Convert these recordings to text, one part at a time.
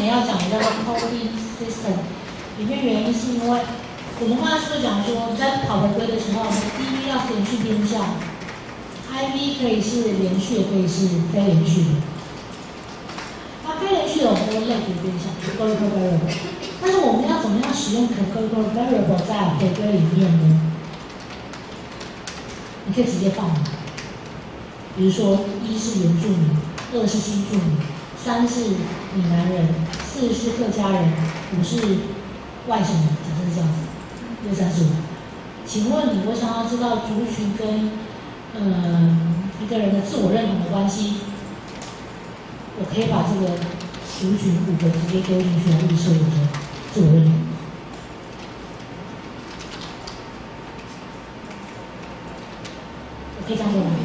要讲的叫做 coding system， 里面原因是因为我们刚才是不是讲说，在跑回归的时候，我们第一要是连续变项 ，IV 可以是连续，也可以是非连续的。那非连续的我们都类别变项 ，categorical variable。但是我们要怎么样使用 categorical variable 在回归里面呢？你可以直接放，比如说1是原住民，2是新住民，3是闽南人，4是客家人，5是外省人，假设是这样子，1、2、3、4、5。请问你，我想要知道族群跟一个人的自我认同的关系，我可以把这个族群5个直接丢进去来预测我的自我认同。可以这样做吗？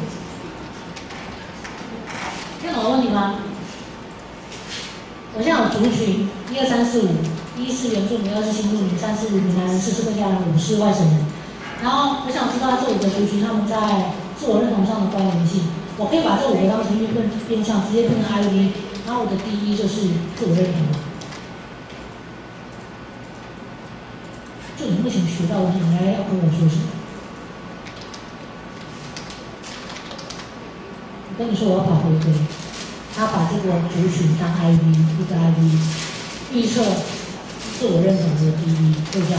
听懂问题吗？我现在有族群1、2、3、4、5，1是原住民，2是新住民，3是闽南人，4是客家人，5是外省人。然后我想知道这5个族群他们在自我认同上的关联性，我可以把这5个当成变项，直接变成 IV， 然后我的第一就是自我认同。就你目前学到的，你应该要跟我说什么？我跟你说我要跑回归，他把这个族群当 IV， 一个 IV， 预测自我认同的第一，就这样。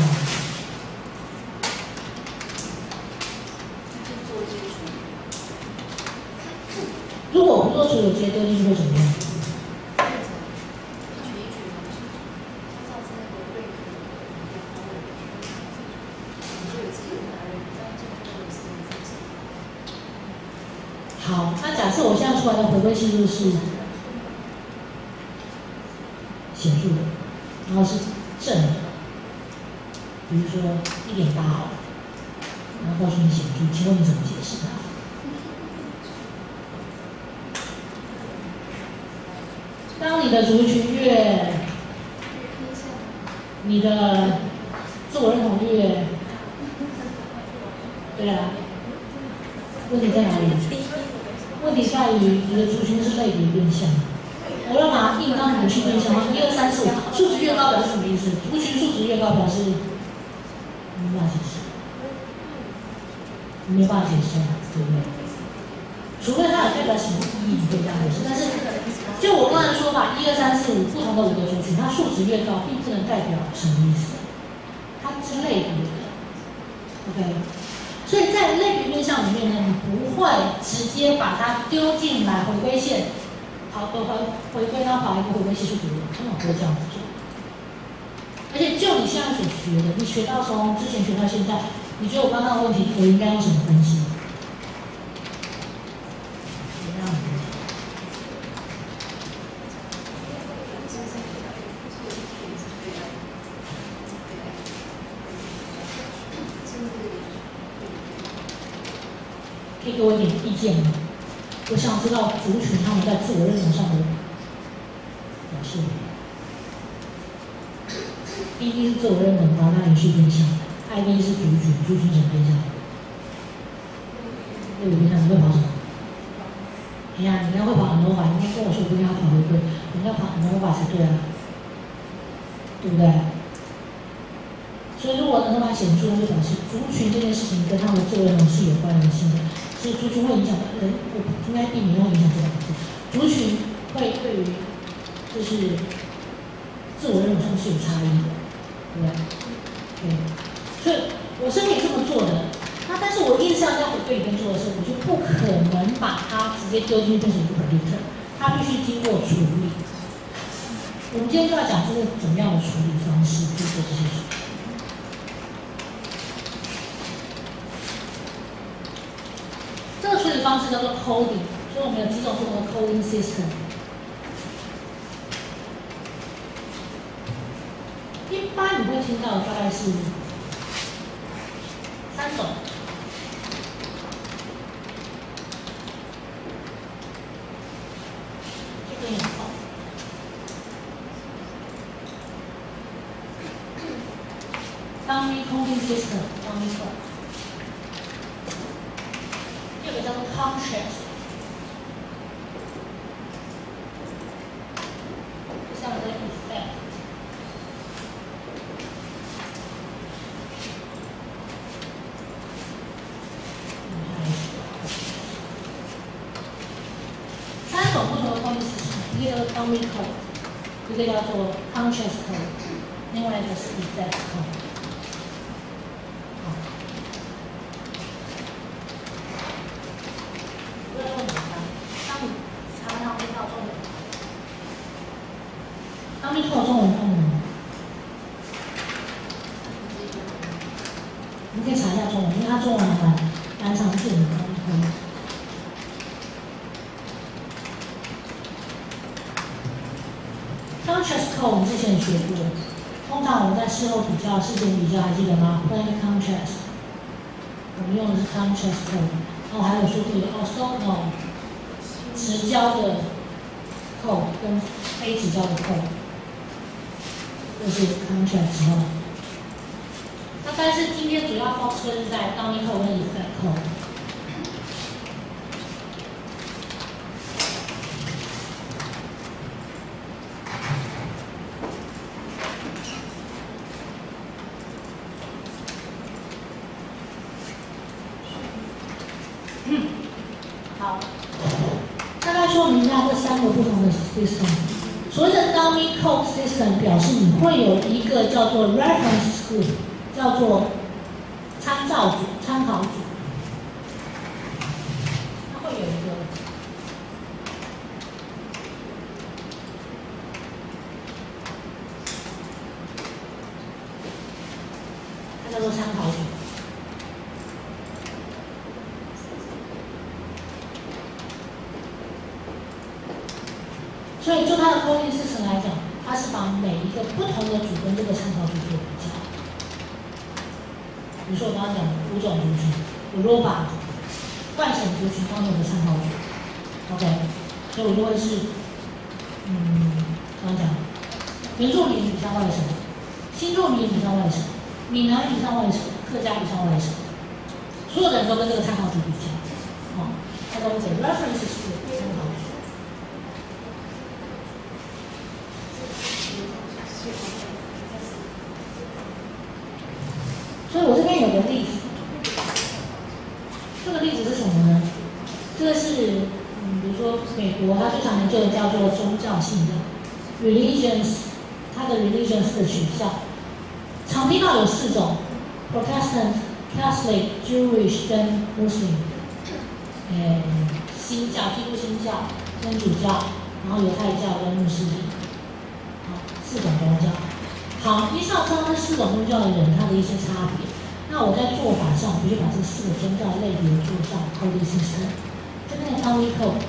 如果我不做处理，直接丢进去会怎么样？好，那假设我现在出来的回归系数是显著的，然后是正的，比如说1.8好了，然后告诉你显著，请问你怎么解释它？当你的族群越，你的自我认同越，对啊，问题在哪里？问题在于你的族群是类别变项，我要把它硬当连续变项吗？1、2、3、4、5，数值越高表示什么意思？族群数值越高表示没办法解释，没办法解释，对不对？除非它有代表什么意义，你可以这样解释。但是就我刚才说法，1、2、3、4、5不同的5个族群，它数值越高，并不能代表什么意思，它是类别的 ，OK。所以在类别变项里面呢，你不会直接把它丢进来回归线，回归到跑一个回归系数图，根本不会这样子做。而且就你现在所学的，你学到从之前学到现在，你觉得我刚刚的问题，我应该用什么分析？可以给我一点意见吗？我想知道族群他们在自我认同上的表现。第一是自我认同，然后它连续变项；IV 是族群，族群什么变项？类别变项，你会跑什么？哎呀，你应该会跑很多法，你应该跟我说不应该跑回归，你应该跑很多法才对啊，对不对？所以如果能够把它显著，就表示族群这件事情跟他们的自我认同是有关联性的。所以族群会影响人，我应该避免用影响这两个字。族群会对于就是自我认同上是有差异的，对不对？对。所以我是可以这么做的。那但是我硬是要在回归里面做的时候，我就不可能把它直接丢进去变成一个 predictor， 它必须经过处理。我们今天就要讲这个怎么样的处理方式去做这些事。这个处理方式叫做 coding， 所以我们有几种不同的 coding system。一般你会听到的大概是3种。这个很好。Dummy coding system， dummy code。第二个叫做 contrast， 这像个 effect。 dummy code， 一个叫做 conscious code， 另外一个是 effect code。好，不要说你看，当你常常听到中文，dummy code 中文翻译什么？你可以查一下中文，因为它中文蛮常见的 dummy code。Contrast code 我们之前也学过，通常我们在事后比较、事前比较，还记得吗 ？Plain contrast， 我们用的是 contrast code， 然后还有说过的 orthogonal 直交的 code 跟非直交的 code， 这是 contrast code。那但是今天主要 focus 是在 dummy code 跟 effect code。好，大概说明一下这三个不同的 system。所谓的 dummy code system 表示你会有一个叫做 reference group， 叫做参照组、参考组，它会有一个。它叫做参考组。所以就它的 coding system 来讲，它是把每一个不同的组跟这个参考组做比较。比如说我刚刚讲的5种族群，我如果把外省族群当成我的参考组 ，OK， 所以我就会是，刚刚讲，原住民比上外省，新住民比上外省，闽南比上外省，客家比上外省，所有的人都跟这个参考组比较，它叫做 reference group 参考组。所以我这边有个例子，这个例子是什么呢？这个是比如说美国它最常研究的叫做宗教信仰 ，religions， 它的 religions 的取向，常听到有4种 ：Protestant、Catholic、Jewish 跟 Muslim。新教、基督新教、天主教，然后犹太教跟穆斯林，好，4种宗教。好，依照这4种宗教的人，他的一些差别。那我在做法上，我就把这4个宗教类别做上 coding system。这边的 dummy code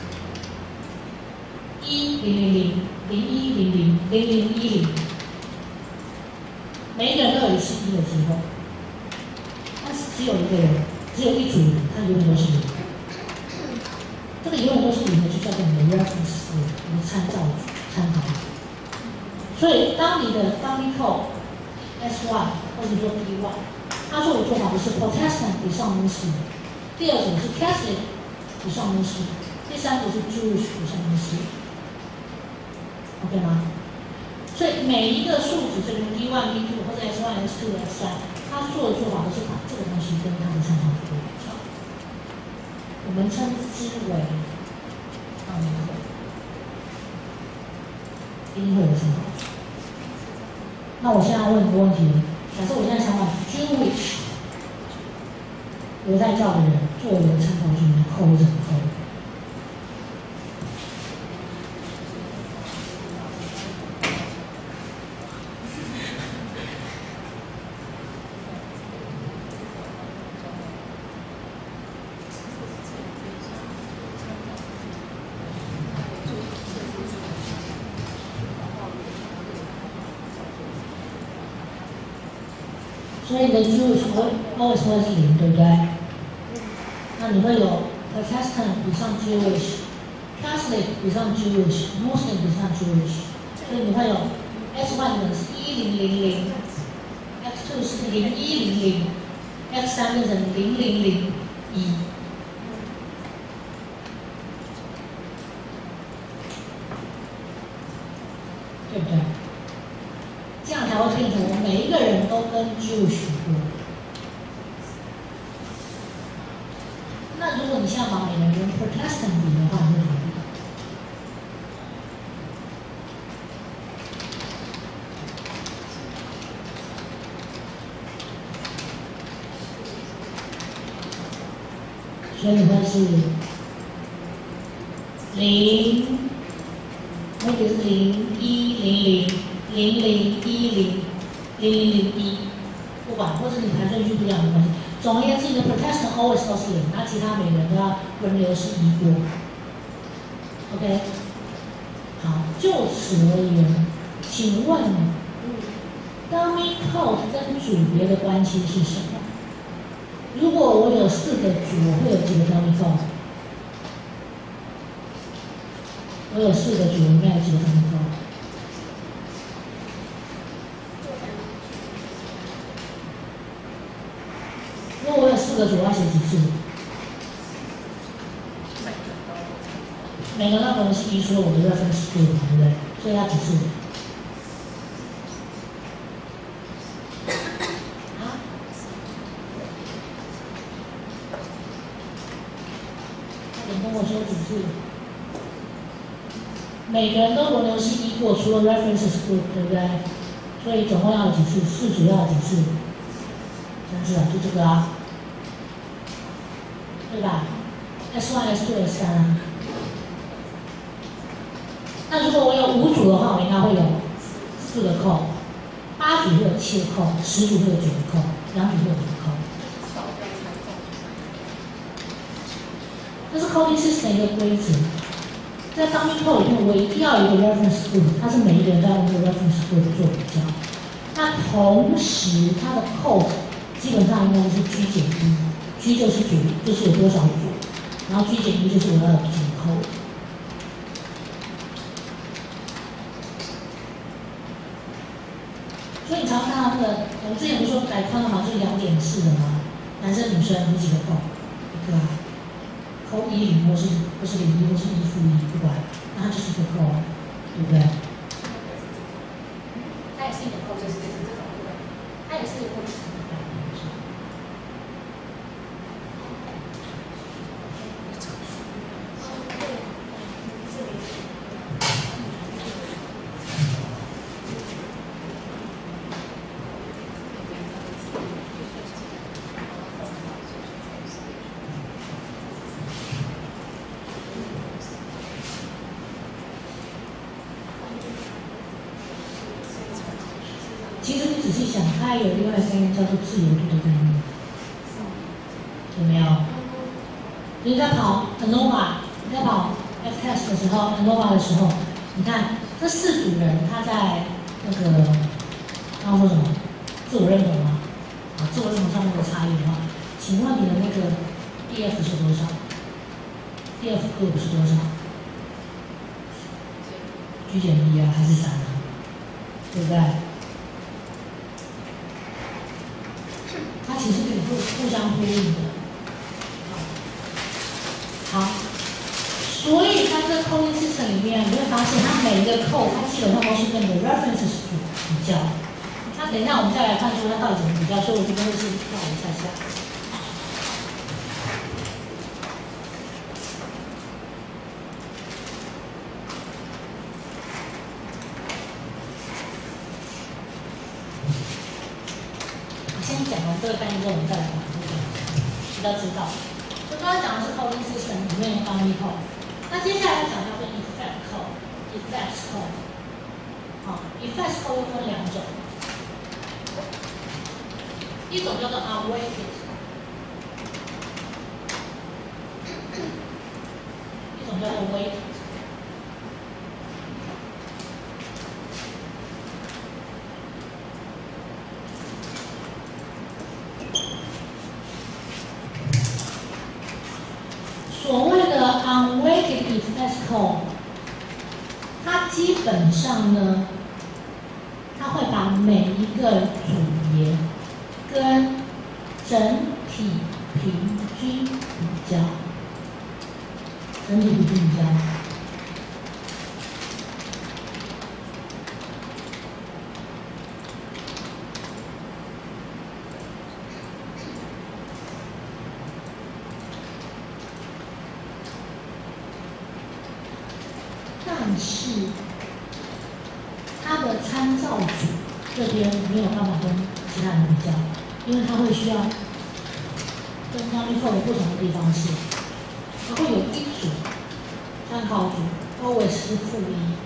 100001000010，每一个人都有1次1的机会，但是只有一个人，只有一组人，他永远都是0。这个永远都是0的，就叫做你的 reference group， 你的参照组、参考组。所以，当你的 dummy code S1 或者说 B1， 它做的做法就是 Protestant 比上 Muslim， 第二组是 Catholic 比上 Muslim， 第三组是 Jewish 比上 Muslim。OK 吗？所以每一个数组，这边 B1、B2 或者 S1、S2、S3， 它做的做法都是把这个东西跟它的参考组做比较，我们称之为 dummy code。一定会有参考组。那我现在问一个问题，假设我现在想把 Jewish 犹太教的人作为我的参考组，你扣怎么扣？所以你的 Jewish always 会是0，对不对？那你会有 Protestant 比上 Jewish，Catholic 比上 Jewish，Muslim 比上 Jewish， 所以你会有 S1 的是1000，X2 是0100，X3变成0001，对不对？这样才会变成我们每一个人都跟 Jewish 过。那如果你现在把每个人跟 Protestant 比的话，你会怎么比？ 所以你会是0，那个是0100001001，不管，或者你排顺序不一样没关系。总而言之，你的 protection always 都是0，那其他每个人都要轮流是1过。OK， 好，就此而言，请问dummy code 跟组别的关系是什么？如果我有4个组，我会有几个 dummy code？ 我有4个组，应该有几个 dummy code？ 如果我有4个组，我要写几次？每个那个是移除了我的 reference group， 对不对？所以要几次？啊？快点跟我说几次？每个人都轮流是1过，除了 references group， 对不对？所以总共要有几次？4组要有几次？3次啊，就这个啊，对吧 ？S1、S2、S3 啊。那如果我有5组的话，我应该会有4个扣，8组会有7个扣，10组会有9个扣，2组会有5个扣。这是 coding system 的一个规则。在 dummy code 里面，我一定要有一个 reference group， 它是每一个人都要用这个 reference group 做比较。那同时，它的 code 基本上应该是 G 减1 ，G 就是组，就是有多少组，然后 G 减1就是我要有几个 code。所以你常常看到那个，我们之前不是说改宽的嘛，就是2点式的嘛，男生女生有几个扣？一个啊，扣10或是01或是1-1，不管，那它就是一个扣，对不对？它也是一个扣，就是这种，对不对？它也是一个扣。其实你仔细想，它有另外一个概念叫做自由度的概念，有没有？你在跑 ANOVA， 你在跑 F-test 的时候 ，ANOVA 的时候，你看这4组人他在那个刚刚说什么？自我认同吗？啊，自我认同上面的差异的话，请问你的那个 DF 是多少 ？DF group 是多少 ？G 减1啊，还是3啊？对不对？它其实可以互相呼应的。好，所以在这个 coding system 里面，你会发现它每一个 code 它基本上都是跟你的 references 比较。那等一下我们再来看说它到底怎么比较，所以我这边会先跳一下下。先讲完这个概念之后，我们再来讲这个，比较知道。就刚刚讲的是 coding system 里面的 dummy code， 那接下来要讲叫做 effect code，effects code。好 ，effects code 分2种，一种叫做 unweighted， 一种叫做 weighted。所谓的 unweighted effects code， 它基本上呢，它会把每一个组别跟整体平均比较，整体平均比较。但是它的参照组这边没有办法跟其他人比较，因为它会需要跟 NumPy 的不同的地方是，它会有一组参考组 always 是负一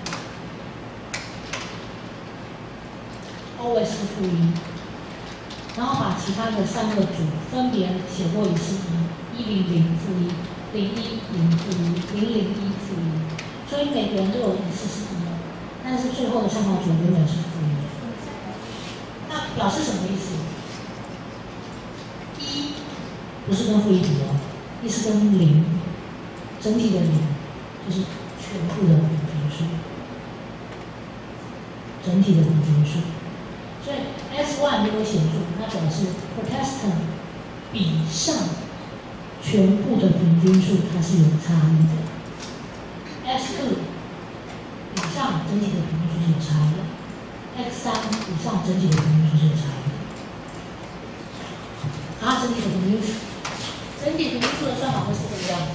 ，always 是负一，然后把其他的3个组分别写过一次100负一、010负一、001负一，所以每个人都有一次是1，但是最后的参考组永远是负一。那表示什么意思？1不是跟负一比哦，1是跟0，整体的0就是全部的平均数，整体的平均数。所以 S1 如果写住，它表示 Protestant 比上全部的平均数它是有差异的。S2 以上整体的平均数是有差异的。X3 以上整体的平均数是有差异的。啊，整体的平均数，整体平均数的算法会是这个样子。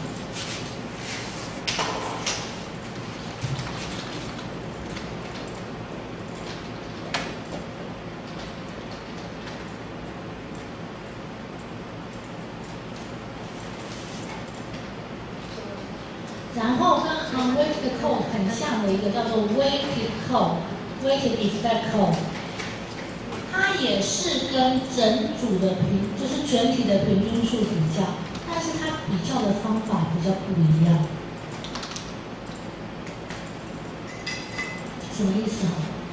然后跟 unweighted code 很像的一个叫做 weighted code，weighted effect code， 它也是跟整组的就是全体的平均数比较，但是它比较的方法比较不一样。什么意思啊？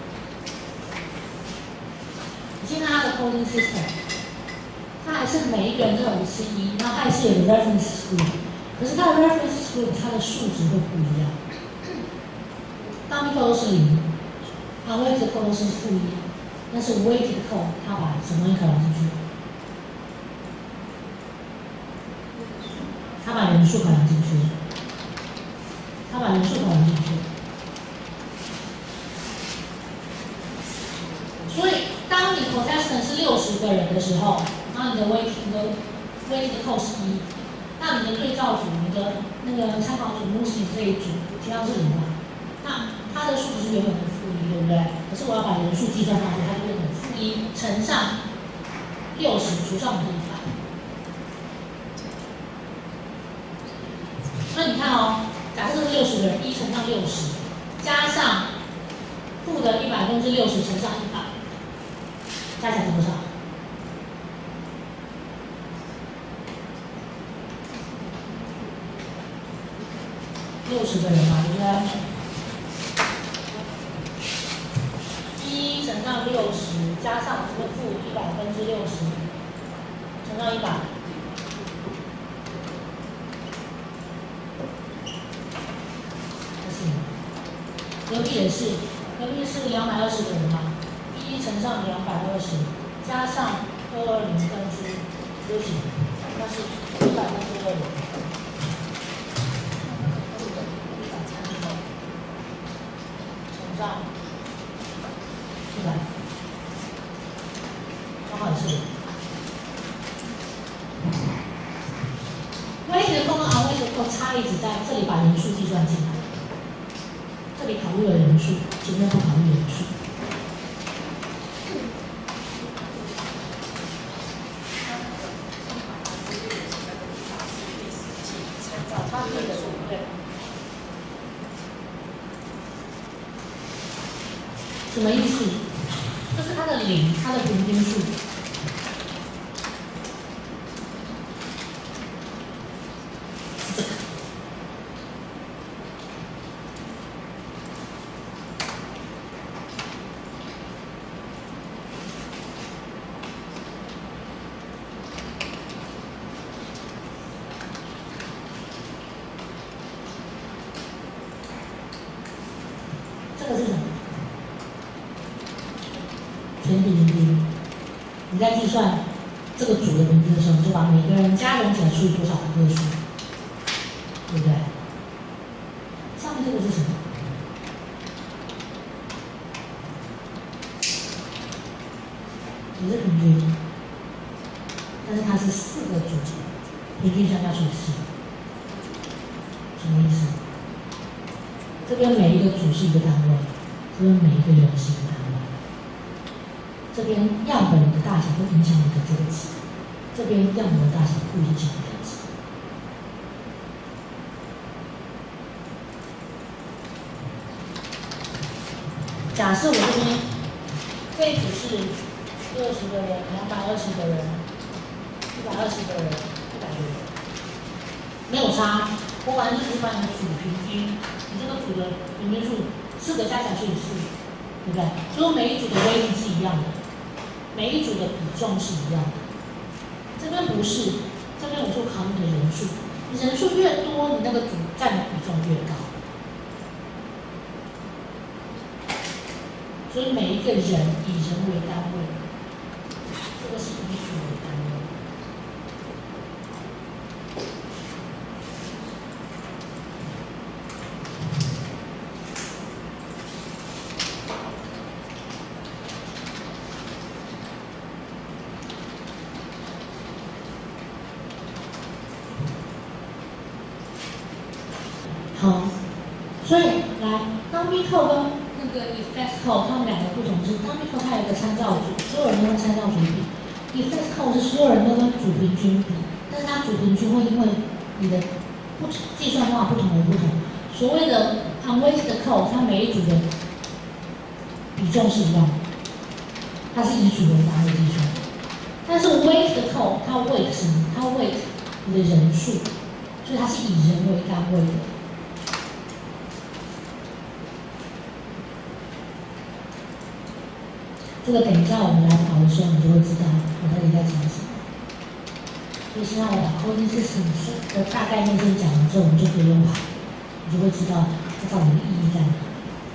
你先看它的 coding system， 它还是每一个人都有一次1，然后它还是有个 reference group。可是它的 reference group 它的数值会不一样，大部分都是0，unweighted code 都是负1，但是 weighted code 它把什么东西考量进去？它把人数考量进去，它把人数考量进去。所以当你 Protestant 是60个人的时候，然后你的 weighted code 是1。那你的对照组，你的那个参考组 Muslim 这一组，其他是0嘛？那它的数值是原本的负1，对不对？可是我要把人数计算上去，它就变成负1乘上60除上100。那你看哦，假设是60个人，1乘上60，加上负的100%之60乘上100，加起来是多少？60个人嘛，对不对？1乘上60，加上这个负100%之60，乘上100，不行。隔壁也是，隔壁是220个人嘛，1乘上220，加上220分之60，那是100%之220。上100，刚好是。weighted code跟 unweighted code 差异只在这里把人数计算进来，这里考虑了人数，前面不考虑人数。差别的对。什么意思？就是它的0，它的平均数。是这个。这个是什么？全体平均，你在计算这个组的平均的时候，你就把每个人加总起来除以多少个数，对不对？上面这个是什么？也是平均，但是它是4个组，平均相加除以4，什么意思？这边每一个组是一个单位，这边每一个人是一个单位。这边样本的大小会影响你的这个值，这边边量模大小不影响等级。假设我这边这一组是60个人、220个人、120个人、100个人，没有差。我反正就只把你的组平均，你这个组的平均数4个加起来是4，对不对？所以每一组的威力是一样的，每一组的比重是一样的。这边不是，这边我就考你的人数，你人数越多，你那个组占的比重越高。所以每一个人以人为单位，这个是以组为单位。好，所以来，dummy code 跟那个 effect code 它们两个不同是，dummy code 它有一个参照组，所有人都跟参照组比；effect code 是所有人都跟组平均比，但是它组平均会因为你的计算方法不同而不同。所谓的 unweighted code， 它每一组的比重是一样的，它是以组为单位计算。但是 weighted code 它 weight 什么？它 weight 你的人数，所以它是以人为单位的。这个等一下我们来考的时候，你就会知道我到底在讲什么。所以现在我把 coding system 的大概念先讲完之后，我们就可以用跑，你就会知道它到底的意义在哪里。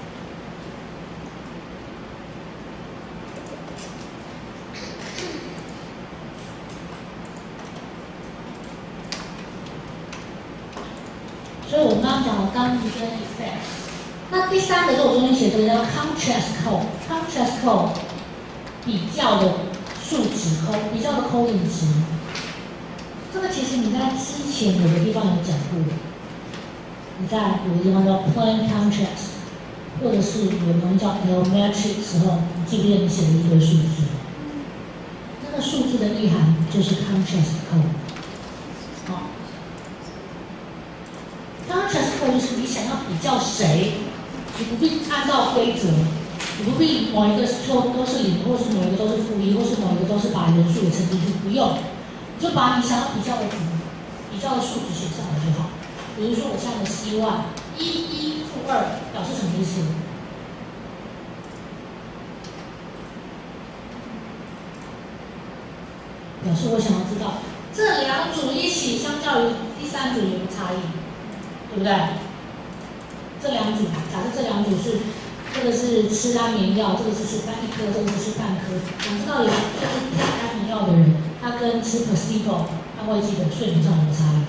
所以我们刚刚讲了刚一跟 effect， 那第三个是我中间写这个叫 contrast code，contrast code 比较的数值比较的 coding 值。这个其实你在之前有的地方有讲过，你在有的地方叫 plain contrast， 或者是有的东西叫 geometric 时候，你记不记得你写了一堆数字？那个数字的意涵就是 contrast code。好。contrast code 就是你想要比较谁，你不必按照规则，你不必某一个都是0，或是某一个都是-1，或是某一个都是把人数也乘进去，不用，你就把你想要比较的比较的数值写上来就好。比如说我现在的希望1，1，-2表示什么意思？表示我想要知道这两组一起相较于第三组有没有差异？对不对？这两组，假设这两组是，这个是吃安眠药，这个是吃1颗，这个是吃半颗。想知道有就是吃安眠药的人，他跟吃 placebo 安慰剂的睡眠上有没有差异？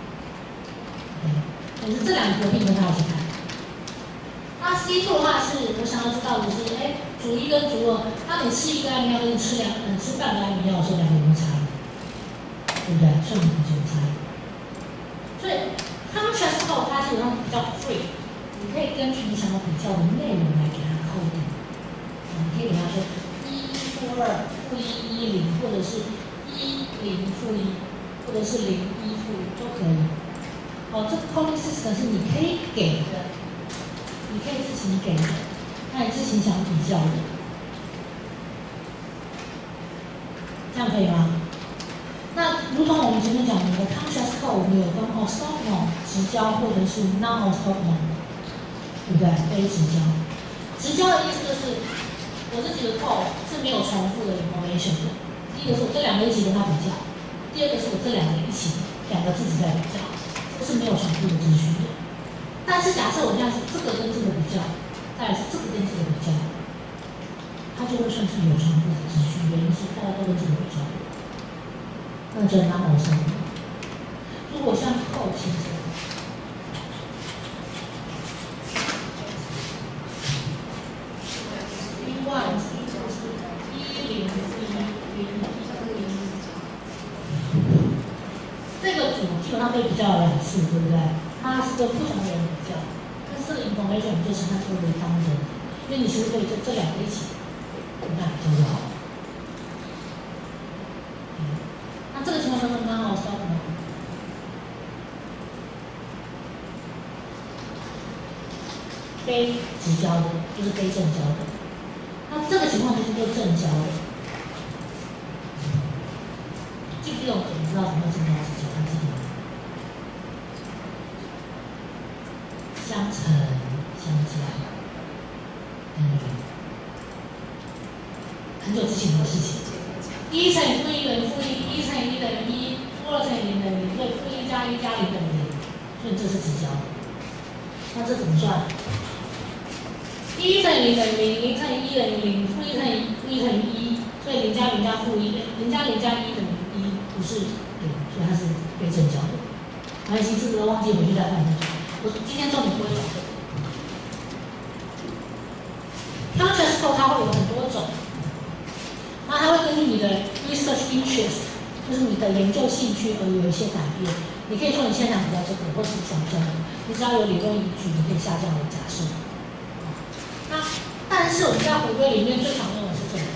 可是这两个合并跟他一起看。那 C2 的话是，我想要知道的是，组1跟组2，当你吃1个安眠药跟吃半个安眠药的时候，两个有没有差异？对不对？睡眠就有差异。所以 contrast code 它基本上比较 free， 你可以根据你想要比较的内容来给它 coding。你可以给它说1-2--1-10，或者是1-0-1，或者是0-1-1都可以。这个 coding system 是你可以给的，你可以自行给的，那你自行想比较的，这样可以吗？那如同我们前面讲的 contrast code， 我们有分orthogonal 直交或者是 non-orthogonal， 对不对？非直交。直交的意思就是我这几个 code 是没有重复的 information 的。第一个是我这两个一起跟它比较，第二个是我这两个一起两个自己在比较，这是没有重复的资讯的。但是假设我现在是这个跟这个比较，再来是这个跟这个比较，它就会算是有重复的资讯，原因是大家都跟这个比较。那就拿某生。如果像后期这样，这个组基本上被比较了2次，对不对？它是跟不同的人比较，但是这个 information 就是它作为当人，因为你其实可以这两个一起跟它比较就好。 那这个情况当中刚好是叫什么？非直交的，就是非正交的。那这个情况就是做正交的。记不记得我们知道什么正交直交？还记得吗？相乘、相加，很久之前的事情。1乘以负1等于负1，1乘以1等于1，负2乘以0等于0，所以负1加1加0等于0，所以这是直交。那这怎么算？1乘以0等于0，0乘以1等于0，负1乘以负1等于1，所以0加0加负1，0加0加1等于1，不是0，所以它是非正交的。没关系，这个忘记回去再看一下。我今天重点不会讲这个。Contrast code 它会有很多种，那它会根据你的 research interest， 就是你的研究兴趣而有一些改变。你可以说你现在想比较这个，或是想比较那个，你只要有理论依据，你可以下这样的假设。那但是我们在回归里面最常用的是这个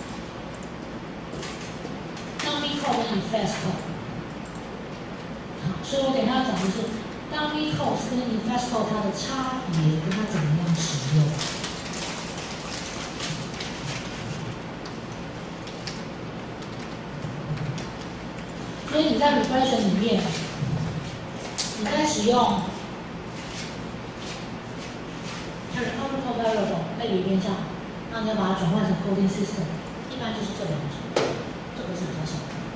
dummy code 跟 effect code。好，所以我等一下要讲的是 dummy code 跟 effect code 它的差别跟它怎么样使用。所以你在 regression 里面，你在使用 empirical variable 类比变项，那你要把它转换成 coding system， 一般就是这两种，这个是比较少的。